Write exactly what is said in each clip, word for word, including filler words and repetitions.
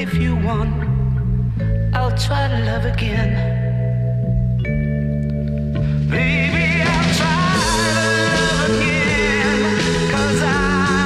if you want, I'll try to love again. Baby, I'll try to love again, 'cause I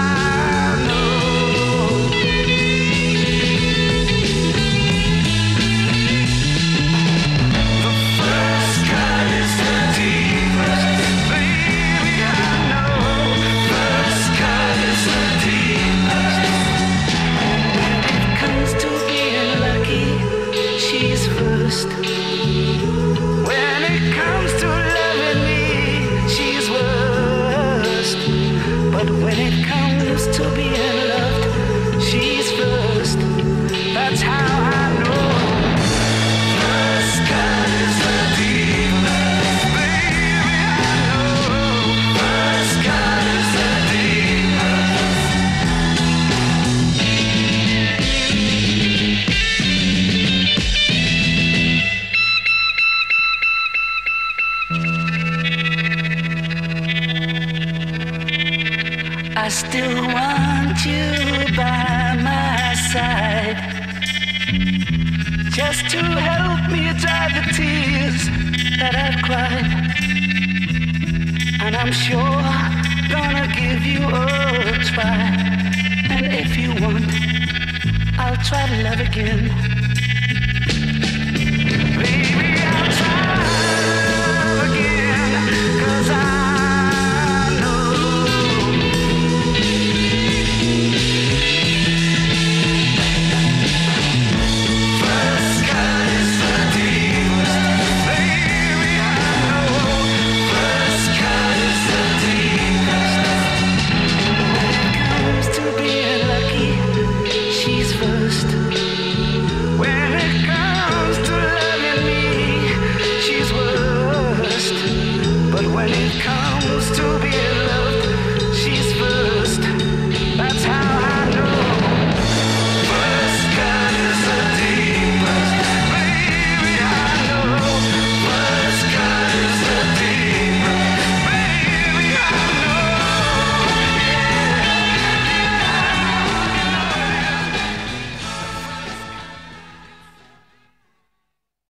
when it comes to loving me, she's worst. But when it comes to being loved, she's first. That's how I know. First cut is the deepest. Baby, I know. First cut is the deepest. I still want you by my side, just to help me dry the tears that I've cried. And I'm sure gonna give you a try. And if you want, I'll try to love again.